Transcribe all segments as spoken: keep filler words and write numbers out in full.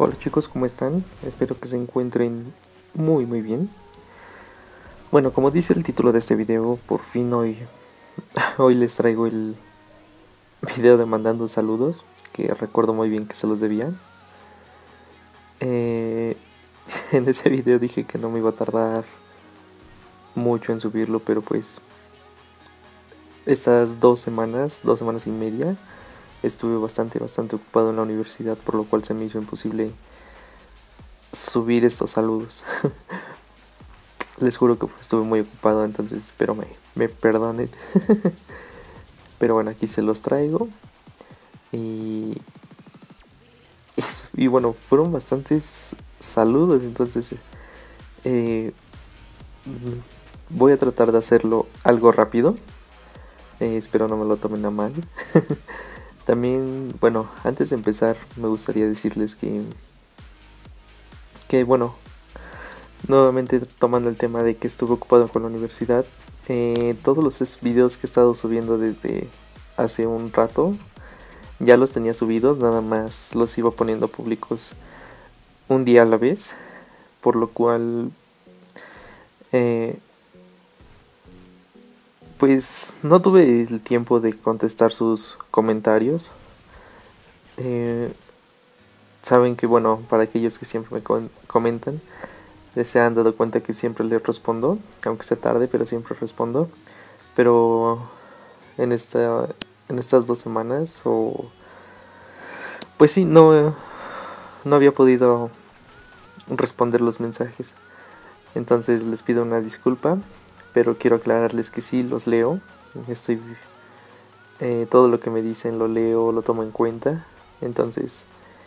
Hola chicos, ¿cómo están? Espero que se encuentren muy muy bien. Bueno, como dice el título de este video, por fin hoy, hoy les traigo el video de mandando saludos, que recuerdo muy bien que se los debía. Eh, en ese video dije que no me iba a tardar mucho en subirlo, pero pues estas dos semanas, dos semanas y media, estuve bastante, bastante ocupado en la universidad, por lo cual se me hizo imposible subir estos saludos. Les juro que estuve muy ocupado, entonces espero me, me perdonen. Pero bueno, aquí se los traigo. Y, y, y bueno, fueron bastantes saludos, entonces eh, voy a tratar de hacerlo algo rápido. Eh, espero no me lo tomen a mal. También, bueno, antes de empezar me gustaría decirles que, que bueno, nuevamente tomando el tema de que estuve ocupado con la universidad, eh, todos los videos que he estado subiendo desde hace un rato ya los tenía subidos, nada más los iba poniendo públicos un día a la vez, por lo cual eh, pues no tuve el tiempo de contestar sus comentarios. Eh, saben que bueno, para aquellos que siempre me comentan, se han dado cuenta que siempre les respondo, aunque sea tarde, pero siempre respondo. Pero en esta en estas dos semanas o pues sí, no no había podido responder los mensajes. Entonces les pido una disculpa, pero quiero aclararles que sí los leo. Estoy eh, todo lo que me dicen lo leo, lo tomo en cuenta. Entonces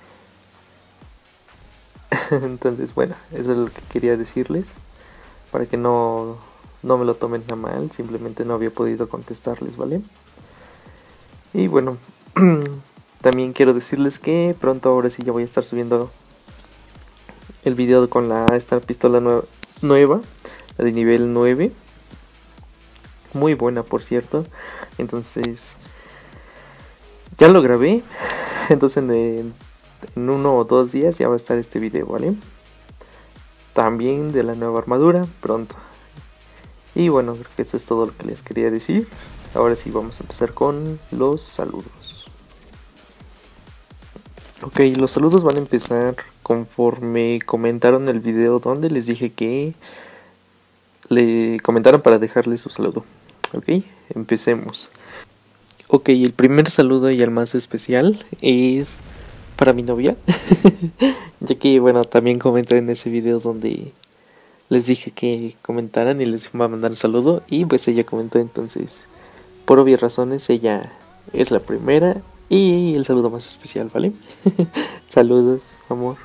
Entonces, bueno, eso es lo que quería decirles, para que no, no me lo tomen a mal, simplemente no había podido contestarles, ¿vale? Y bueno, también quiero decirles que pronto ahora sí ya voy a estar subiendo el video con la esta pistola nueva, nueva la de nivel nueve, muy buena por cierto. Entonces, ya lo grabé, entonces en, en uno o dos días ya va a estar este video, ¿vale? También de la nueva armadura pronto. Y bueno, creo que eso es todo lo que les quería decir. Ahora sí vamos a empezar con los saludos. Ok, los saludos van a empezar conforme comentaron el video donde les dije que le comentaran para dejarles su saludo. Ok, empecemos. Ok, el primer saludo y el más especial es para mi novia. Ya que bueno, también comenté en ese video donde les dije que comentaran y les iba a mandar un saludo, y pues ella comentó, entonces por obvias razones ella es la primera y el saludo más especial, ¿vale? Saludos, amor.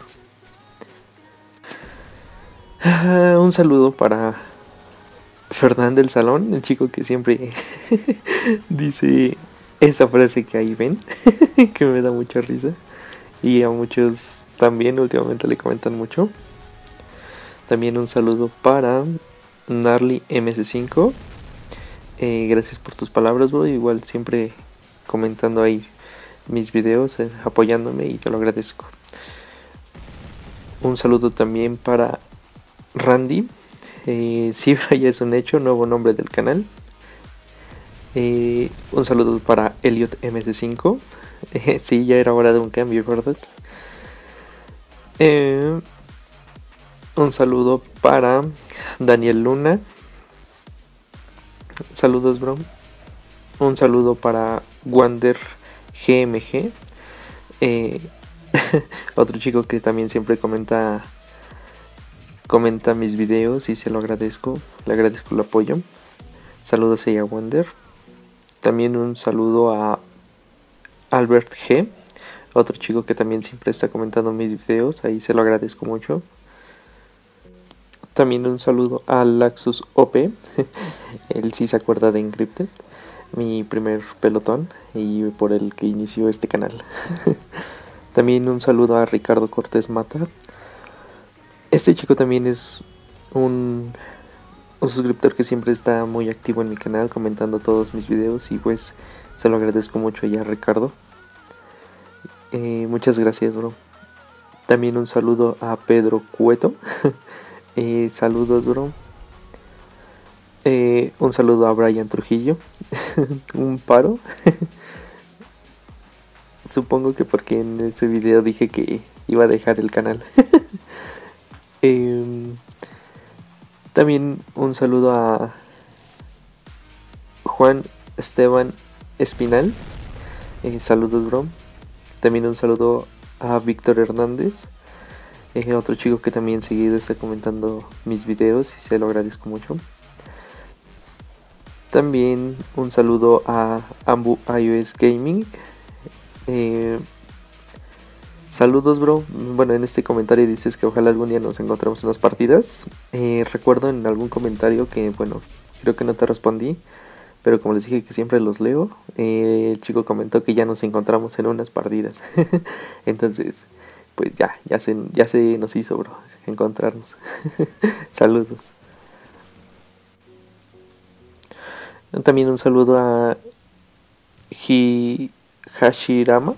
Un saludo para Fernán del Salón, el chico que siempre dice esa frase que ahí ven, que me da mucha risa, y a muchos también últimamente le comentan mucho. También un saludo para Narly M S cinco. Eh, gracias por tus palabras, bro. Igual siempre comentando ahí mis videos, eh, apoyándome, y te lo agradezco. Un saludo también para Randy. Eh, sí, ya es un hecho, nuevo nombre del canal. Eh, un saludo para Elliot M S cinco. Eh, sí, ya era hora de un cambio, ¿verdad? Eh, un saludo para Daniel Luna. Saludos, bro. Un saludo para Wander G M G. Eh, otro chico que también siempre comenta comenta mis videos y se lo agradezco. Le agradezco el apoyo. Saludos a Wander. También un saludo a Albert G. Otro chico que también siempre está comentando mis videos. Ahí se lo agradezco mucho. También un saludo a Laxus O P. Él sí se acuerda de Encrypted, mi primer pelotón, y por el que inició este canal. También un saludo a Ricardo Cortés Mata. Este chico también es un, un suscriptor que siempre está muy activo en mi canal, comentando todos mis videos, y pues se lo agradezco mucho ya a Ricardo. Eh, muchas gracias, bro. También un saludo a Pedro Cueto. eh, saludos, bro. Eh, un saludo a Brian Trujillo. Un paro. Supongo que porque en ese video dije que iba a dejar el canal. eh, también un saludo a Juan Esteban Espinal. Eh, saludos, bro. También un saludo a Víctor Hernández. Eh, otro chico que también seguido está comentando mis videos y se lo agradezco mucho. También un saludo a Ambu iOS Gaming. Eh, saludos, bro. Bueno, en este comentario dices que ojalá algún día nos encontremos en las partidas. Eh, recuerdo en algún comentario que, bueno, creo que no te respondí, pero como les dije que siempre los leo, eh, el chico comentó que ya nos encontramos en unas partidas. Entonces, pues ya, ya se, ya se nos hizo, bro, encontrarnos. Saludos. También un saludo a Hi Hashirama.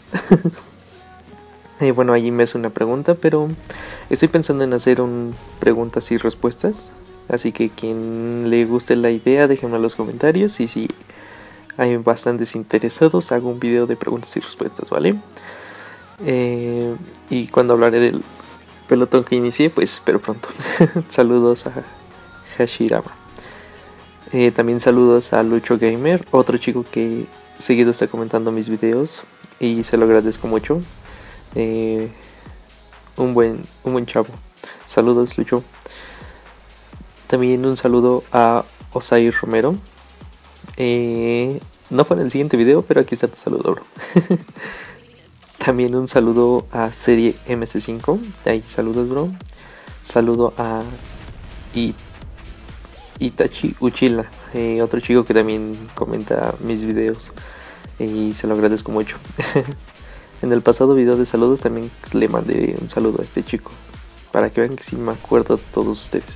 Y bueno, allí me hace una pregunta, pero estoy pensando en hacer un preguntas y respuestas. Así que quien le guste la idea, déjenme en los comentarios. Y si hay bastantes interesados, hago un video de preguntas y respuestas, ¿vale? Eh, y cuando hablaré del pelotón que inicié, pues espero pronto. Saludos a Hashirama. Eh, también saludos a Lucho Gamer, otro chico que seguido está comentando mis videos y se lo agradezco mucho. Eh, un buen, un buen chavo. Saludos, Lucho. También un saludo a Osair Romero. Eh, no fue en el siguiente video, pero aquí está tu saludo, bro. También un saludo a Serie M C cinco. Ahí, saludos, bro. Saludo a I Itachi Uchila, eh, otro chico que también comenta mis videos y se lo agradezco mucho. En el pasado video de saludos también le mandé un saludo a este chico, para que vean que sí me acuerdo de todos ustedes.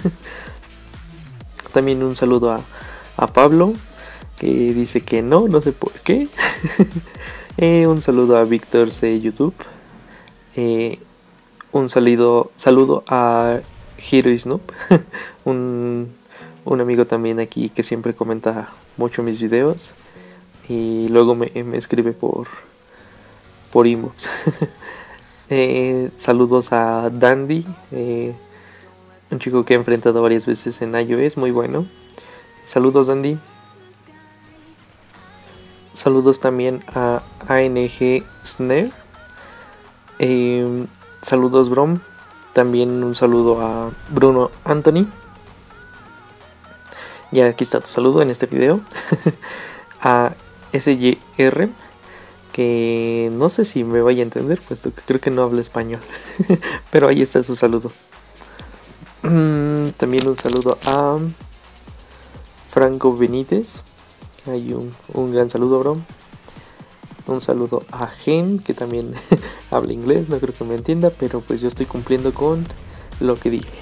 También un saludo a, a Pablo, que dice que no, no sé por qué. eh, un saludo a Víctor C. YouTube. Eh, un saludo, saludo a Hero Snoop, un, un amigo también aquí que siempre comenta mucho mis videos y luego me, me escribe por, por inbox. eh, saludos a Dandy, eh, un chico que he enfrentado varias veces en iOS, muy bueno. Saludos, Dandy. Saludos también a A N G Snare. Eh, saludos, Brom. También un saludo a Bruno Anthony. Ya aquí está tu saludo en este video. A S Y R, que no sé si me vaya a entender, puesto que creo que no habla español. Pero ahí está su saludo. También un saludo a Franco Benítez. Hay un, un gran saludo, bro. Un saludo a Gen, que también habla inglés, no creo que me entienda, pero pues yo estoy cumpliendo con lo que dije.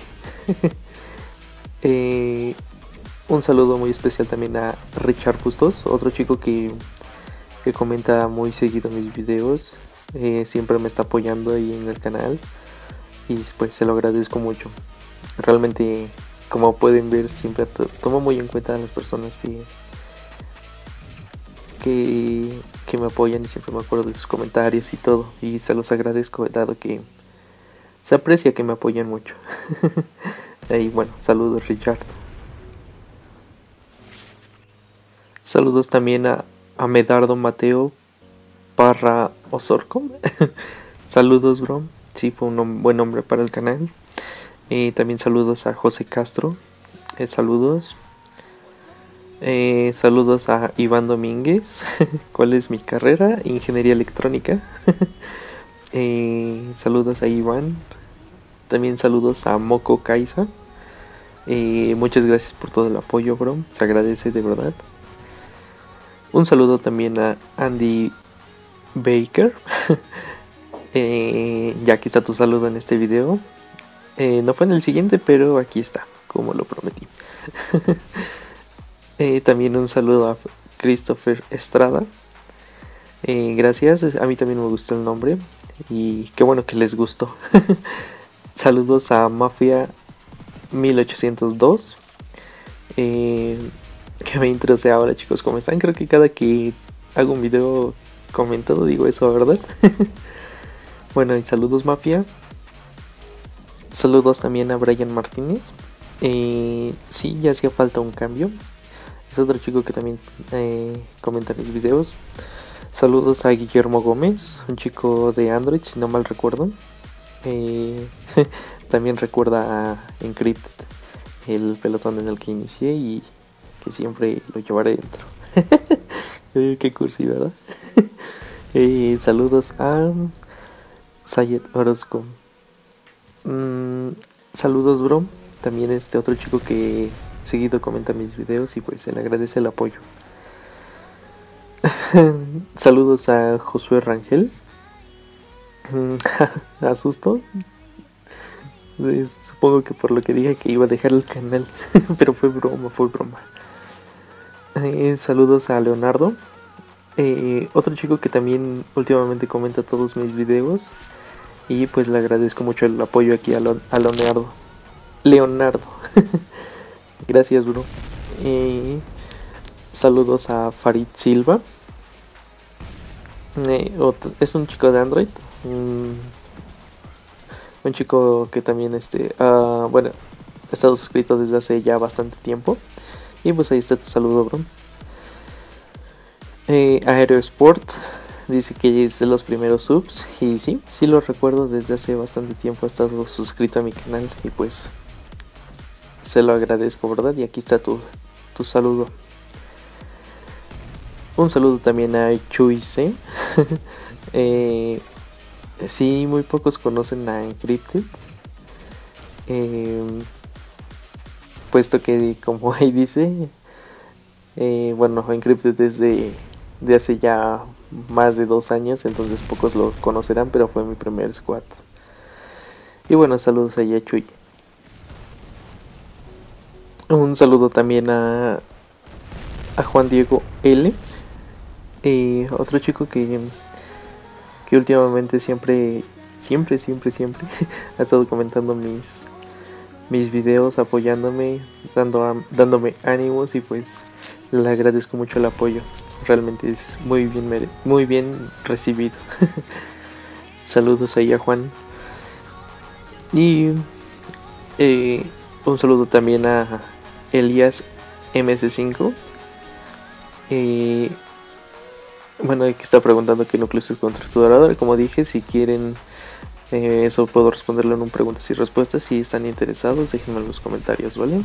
eh, un saludo muy especial también a Richard Bustos, otro chico que, que comenta muy seguido mis videos, eh, siempre me está apoyando ahí en el canal y pues se lo agradezco mucho. Realmente, como pueden ver, siempre to tomo muy en cuenta a las personas que Que, que me apoyan y siempre me acuerdo de sus comentarios y todo, y se los agradezco dado que se aprecia que me apoyan mucho. Y bueno, saludos, Richard. Saludos también a, a Medardo Mateo Parra Osorco. Saludos, bro, sí, fue un nom buen nombre para el canal. Eh, también saludos a José Castro. eh, saludos Eh, saludos a Iván Domínguez. ¿Cuál es mi carrera? Ingeniería electrónica. eh, saludos a Iván. También saludos a Moco Kaisa. Eh, muchas gracias por todo el apoyo, bro. Se agradece de verdad. Un saludo también a Andy Baker. eh, ya aquí está tu saludo en este video. Eh, no fue en el siguiente, pero aquí está, como lo prometí. Eh, también un saludo a Christopher Estrada. Eh, gracias, a mí también me gustó el nombre. y qué bueno que les gustó. Saludos a Mafia mil ochocientos dos, eh, que me introduce ahora, chicos, ¿cómo están? Creo que cada que hago un video comentado digo eso, ¿verdad? Bueno, y saludos Mafia. Saludos también a Brian Martínez. Eh, sí, ya hacía falta un cambio. Es otro chico que también eh, comenta mis videos. Saludos a Guillermo Gómez, un chico de Android, si no mal recuerdo. Eh, también recuerda a Encrypted, el pelotón en el que inicié y que siempre lo llevaré dentro. eh, qué cursi, ¿verdad? eh, saludos a Sayed Orozco. Mm, saludos, bro. También este otro chico que seguido comenta mis videos y pues se le agradece el apoyo. Saludos a Josué Rangel. Asusto. Eh, supongo que por lo que dije que iba a dejar el canal. Pero fue broma, fue broma. Eh, saludos a Leonardo. Eh, otro chico que también últimamente comenta todos mis videos. Y pues le agradezco mucho el apoyo aquí a, Lo, a Leonardo. Leonardo. Gracias, bro. Eh, saludos a Farid Silva. Eh, otro, es un chico de Android. Un, un chico que también este, uh, bueno, ha estado suscrito desde hace ya bastante tiempo. Y pues ahí está tu saludo, bro. Eh, Aero Sport dice que es de los primeros subs. Y sí, sí lo recuerdo, desde hace bastante tiempo ha estado suscrito a mi canal. Y pues se lo agradezco, ¿verdad? Y aquí está tu, tu saludo. Un saludo también a Chuise. eh, sí, muy pocos conocen a Encrypted. Eh, puesto que, como ahí dice, eh, bueno, Encrypted es de, de hace ya más de dos años, entonces pocos lo conocerán, pero fue mi primer squad. Y bueno, saludos ahí a Chuy. Un saludo también a, a Juan Diego L. Eh, otro chico que, que últimamente siempre, siempre, siempre, siempre ha estado comentando mis, mis videos, apoyándome, dando, dándome ánimos y pues le agradezco mucho el apoyo. Realmente es muy bien, mere muy bien recibido. Saludos ahí a Juan. Y eh, un saludo también a Elías M S cinco. Eh, bueno, aquí está preguntando qué núcleo es el controlador. Como dije, si quieren eh, eso puedo responderlo en un preguntas y respuestas. Si están interesados, déjenme en los comentarios, ¿vale?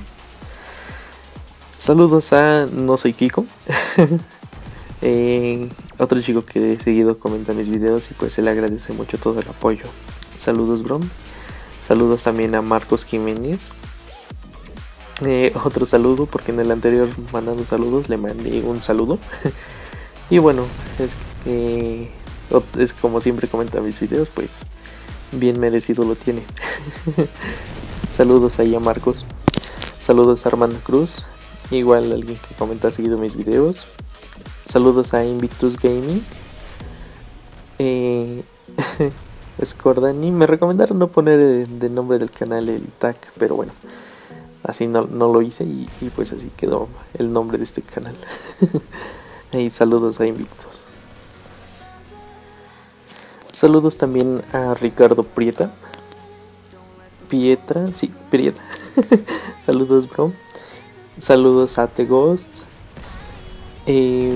Saludos a No Soy Kiko. eh, otro chico que seguido comenta mis videos y pues se le agradece mucho todo el apoyo. Saludos, bro. Saludos también a Marcos Jiménez. Eh, otro saludo, porque en el anterior mandando saludos le mandé un saludo. Y bueno, es que es como siempre comenta mis videos, pues bien merecido lo tiene. Saludos ahí a Marcos. Saludos a Armando Cruz, igual alguien que comenta seguido mis videos. Saludos a Invictus Gaming. Eh, Scordani, me recomendaron no poner de nombre del canal el tag, pero bueno, así no, no lo hice y, y pues así quedó el nombre de este canal. Y saludos a Invictus. Saludos también a Ricardo Prieta. Pietra, sí, Prieta. Saludos, bro. Saludos a The Ghost. Eh,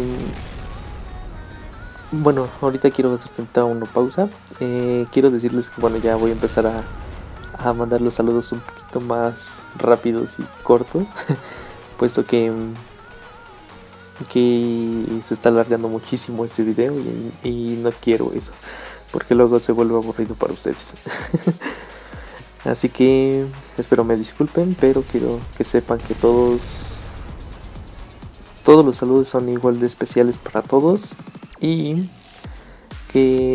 bueno, ahorita quiero hacer una pausa. Eh, quiero decirles que bueno, ya voy a empezar a, a mandar los saludos un poquito más rápidos y cortos. Puesto que que se está alargando muchísimo este video y, y no quiero eso, porque luego se vuelve aburrido para ustedes. Así que espero me disculpen, pero quiero que sepan que todos todos los saludos son igual de especiales para todos y que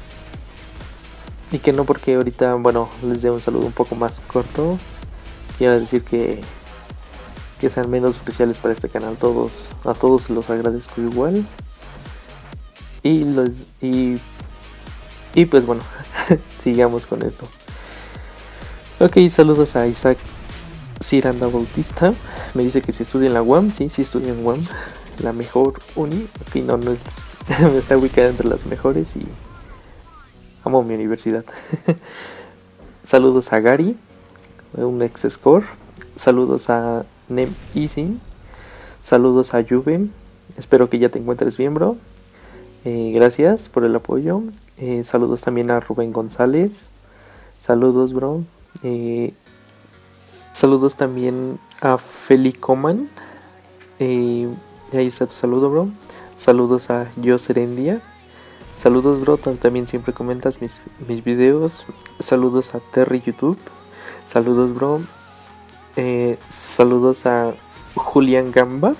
y que no porque ahorita bueno les dé un saludo un poco más corto quiero decir que que sean menos especiales para este canal. Todos, a todos los agradezco igual y los y Y pues bueno, sigamos con esto. Ok, saludos a Isaac Ciranda Bautista. Me dice que si estudia en la U A M. Sí, sí estudia en U A M, la mejor uni. Ok, no, no es, está ubicada entre las mejores y amo mi universidad. Saludos a Gary, un ex score. Saludos a Nem Easy. Saludos a Juve. Espero que ya te encuentres bien, bro. Eh, gracias por el apoyo. Eh, saludos también a Rubén González. Saludos, bro. Eh, saludos también a Felicoman. Eh, ahí está tu saludo, bro. Saludos a Yo Serendia. Saludos, bro. También siempre comentas mis, mis videos. Saludos a Terry YouTube. Saludos, bro. Eh, saludos a Julián Gamba.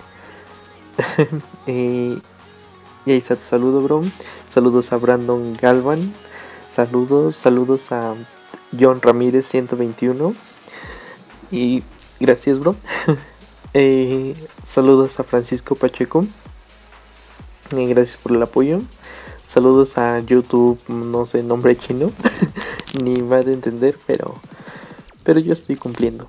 eh, y ahí está tu saludo, bro. Saludos a Brandon Galvan. Saludos, saludos a John Ramírez ciento veintiuno. Y gracias, bro. eh, saludos a Francisco Pacheco. Eh, gracias por el apoyo. Saludos a YouTube, no sé, nombre chino. Ni va a entender, pero pero yo estoy cumpliendo.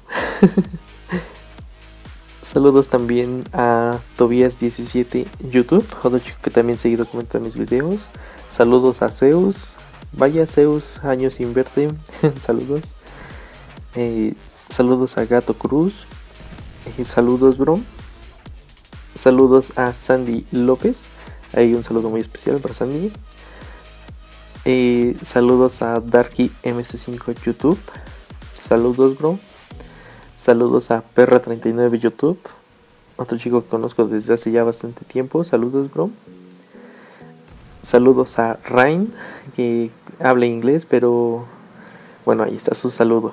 Saludos también a Tobias diecisiete YouTube, otro chico que también seguido comenta mis videos. Saludos a Zeus. Vaya Zeus, años sin verte. Saludos. Eh, saludos a Gato Cruz. Eh, saludos, bro. Saludos a Sandy López. Hay un saludo muy especial para Sandy. Eh, saludos a Darky M C cinco YouTube. Saludos, bro. Saludos a Perra treinta y nueve YouTube. Otro chico que conozco desde hace ya bastante tiempo. Saludos, bro. Saludos a Rain, que habla inglés, pero bueno, ahí está su saludo.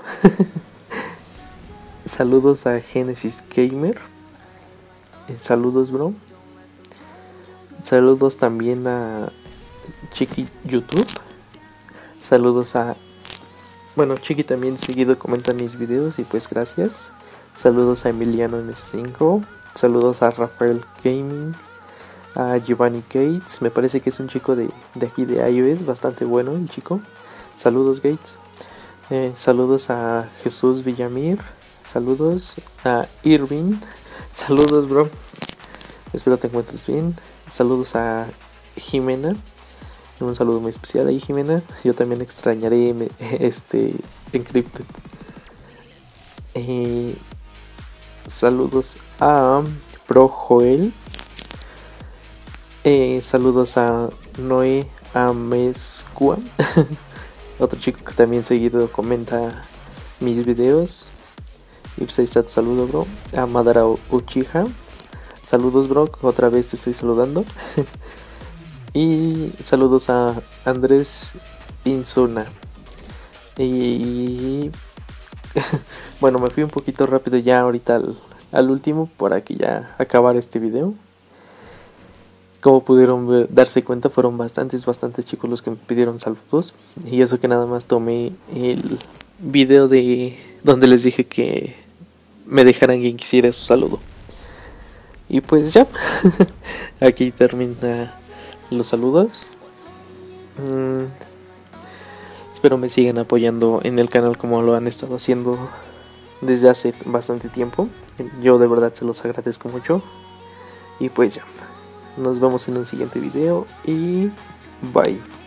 Saludos a Genesis Gamer. Eh, saludos, bro. Saludos también a Chiqui YouTube. Saludos a... Bueno, Chiqui también seguido comenta mis videos y pues gracias. Saludos a Emiliano M S cinco. Saludos a Rafael Gaming. A Giovanni Gates. Me parece que es un chico de, de aquí de iOS. Bastante bueno el chico. Saludos, Gates. Eh, saludos a Jesús Villamir. Saludos a Irving. Saludos, bro. Espero te encuentres bien. Saludos a Jimena. Un saludo muy especial ahí, Jimena. Yo también extrañaré este Encrypted. Eh, saludos a Pro Joel. Eh, saludos a Noé Amezcua. Otro chico que también seguido comenta mis videos. Y pues ahí está tu saludo, bro. A Madara Uchiha. Saludos, bro. Otra vez te estoy saludando. Y saludos a Andrés Insuna. Y bueno, me fui un poquito rápido ya ahorita al, al último para que ya acabar este video. Como pudieron ver, darse cuenta, fueron bastantes, bastantes chicos los que me pidieron saludos. Y eso que nada más tomé el video de donde les dije que me dejaran quien quisiera su saludo. Y pues ya, aquí termina los saludos. Mm, espero me sigan apoyando en el canal como lo han estado haciendo desde hace bastante tiempo. Yo de verdad se los agradezco mucho. Y pues ya, nos vemos en un siguiente video y bye.